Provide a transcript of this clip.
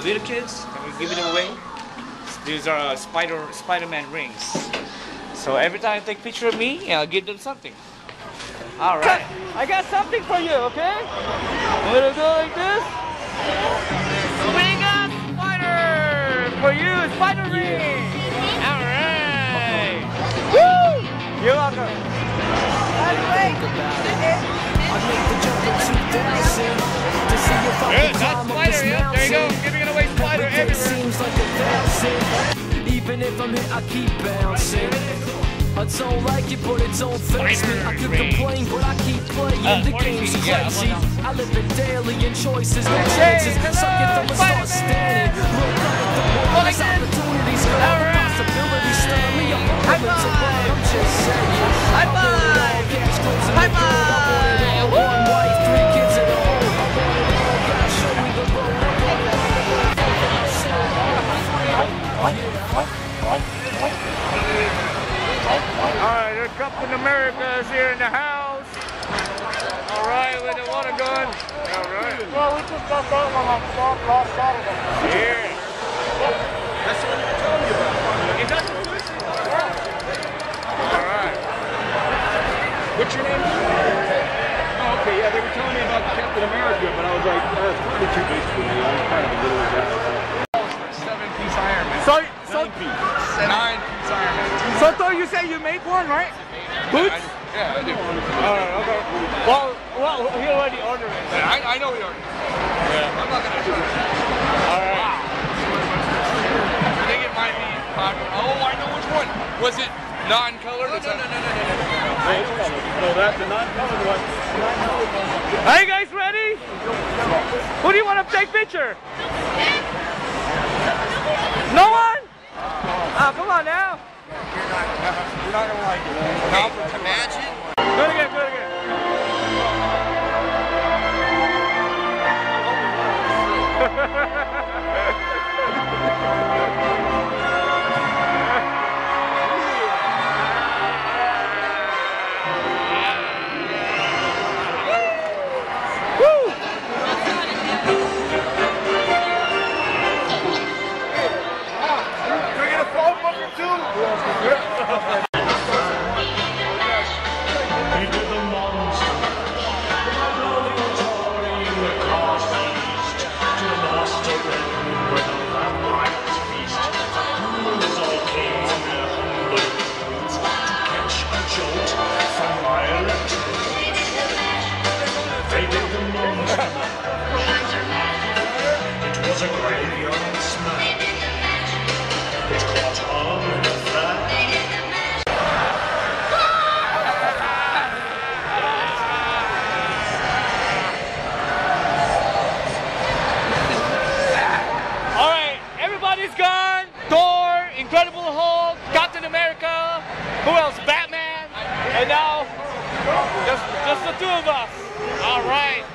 little kids, and we give it away. These are Spider-Man rings. So every time they take a picture of me, I'll give them something. All right. I got something for you, okay? I'm gonna go like this. We got spider for you, spider ring. All right. Woo! You're welcome. Good, that's spider, yeah. There you go. Giving it away, spider everywhere. Even if I'm hit, I keep bouncing. I don't like it, but it don't face me. I could complain, but I keep playing. The game's crazy. I live it daily in choices, no chances. Suck it, I'ma start standing. Look up at the wall, there's opportunities. All right. Possibilities stir me up. I'm just saying. High five! High five! One wife, 3 kids at home. Gotta show me the road. Alright, there's Captain America is here in the house. Alright, with the water gun. Alright. Well, we just got that one on last Saturday. Here. That's what you were telling me about. Is that the first? Alright. What's your name? Oh, okay, yeah, they were telling me about Captain America, but I was like, that's probably too big for me. I'm kind of a little guy. 7-piece Iron Man. 9-piece. 9-piece Iron Man. So Thor, you say you make one, right? Boots? Yeah, I do. Alright, okay. Well, he already ordered it. Yeah, I know he ordered it. Yeah. I'm not gonna do it. Alright. Wow. I think it might be popular. Oh, I know which one. Was it non-colored? No. No, that's the non-colored one. Are you guys ready? Who do you want to take picture? No one? Oh, come on now. You're not gonna like it. Hey, imagine. Do it again, do it again. Woo! Can we get a phone book or two? It was a graveyard smash. It caught on in a flash. Alright, everybody's gone. Thor, Incredible Hulk, Captain America, who else? Batman, and now just the 2 of us. Alright.